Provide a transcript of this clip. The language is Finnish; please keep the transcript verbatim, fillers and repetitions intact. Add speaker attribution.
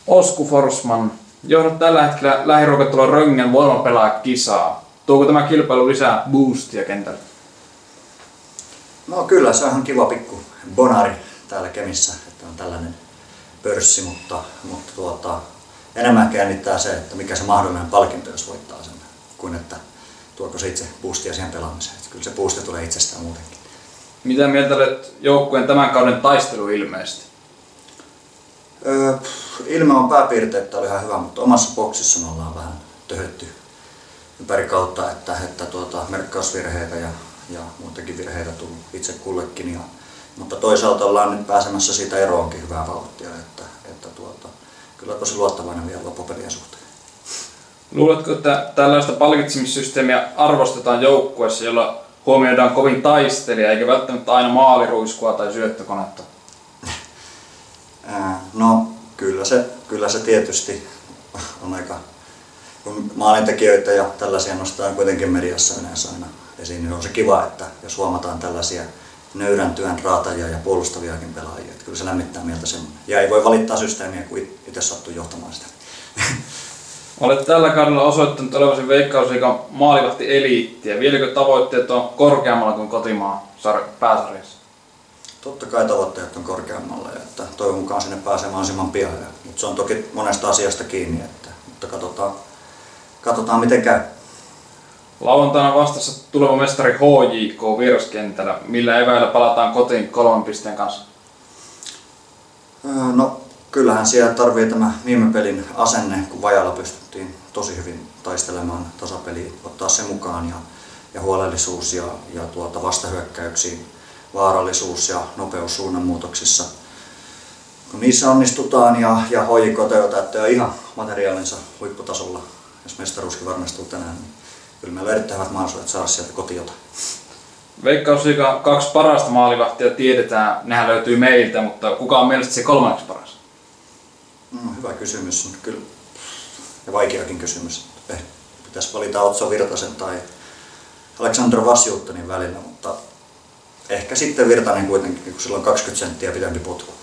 Speaker 1: Osku Forsman, johdat tällä hetkellä lähiruokattelun Röngen voimapelaajakisaa. Tuoko tämä kilpailu lisää boostia kentällä?
Speaker 2: No kyllä, se on ihan kiva pikku bonari täällä Kemissä, että on tällainen pörssi, mutta, mutta tuota, enemmän jännittää se, että mikä se mahdollinen palkinto, jos voittaa sen, kuin että tuoko se itse boostia siihen pelaamiseen. Että kyllä se boosti tulee itsestään muutenkin.
Speaker 1: Mitä mieltä olet joukkueen tämän kauden taisteluilmeestä?
Speaker 2: Öö, ilme on pääpiirteitä oli ihan hyvä, mutta omassa boksissa me ollaan vähän töhötty ympäri kautta, että, että tuota, merkkausvirheitä ja, ja muutenkin virheitä tullut itse kullekin. Ja, mutta toisaalta ollaan nyt pääsemässä siitä eroonkin hyvää vauhtia, että, että tuota, kyllä tosi luottavainen vielä loppupelien suhteen.
Speaker 1: Luuletko, että tällaista palkitsemissysteemiä arvostetaan joukkueessa, jolla huomioidaan kovin taistelija, eikä välttämättä aina maaliruiskua tai syöttökonetta?
Speaker 2: No kyllä se, kyllä se tietysti on aika, kun maalintekijöitä ja tällaisia nostetaan kuitenkin mediassa yleensä aina esiin, niin on se kiva, että jos huomataan tällaisia nöyrän työn raatajia ja puolustaviakin pelaajia, että kyllä se lämmittää mieltä semmoinen. Ja ei voi valittaa systeemiä, kun itse sattuu johtamaan sitä.
Speaker 1: Olet tällä kaudella osoittanut olevasi Veikkausliigan maalivahti eliittiä. Vieläkö tavoitteet on korkeammalla kuin kotimaan pääsarjassa?
Speaker 2: Totta kai tavoitteet on korkeammalla ja että toivon mukaan sinne pääsee mahdollisimman pian. Mutta se on toki monesta asiasta kiinni, että, mutta katsotaan, katsotaan miten käy.
Speaker 1: Lauantaina vastassa tuleva mestari H J K vieraskentällä. Millä eväillä palataan kotiin kolmen pisteen kanssa?
Speaker 2: No kyllähän siellä tarvii tämä viime pelin asenne, kun Vajalla pystyttiin tosi hyvin taistelemaan tasapeliä, ottaa se mukaan ja, ja huolellisuus ja, ja tuota vastahyökkäyksiin. Vaarallisuus ja nopeus suunnanmuutoksissa. Kun niissä onnistutaan ja, ja H J K täyttää ihan materiaalinsa huipputasolla, jos mestaruuskin varmistuu tänään, niin kyllä meillä on erittäin hyvät mahdollisuudet saada sieltä kotiin jotain.
Speaker 1: Veikkausliigan kaksi parasta maalivahtia tiedetään, nehän löytyy meiltä, mutta kuka on mielestäsi se kolmanneksi paras?
Speaker 2: No, hyvä kysymys, mutta kyllä, ja vaikeakin kysymys. Eh, pitäisi valita Otso Virtasen tai Aleksandr Vasjuuttanin välillä, mutta ehkä sitten Virtanen kuitenkin, kun sillä on kaksikymmentä senttiä pidempi potku.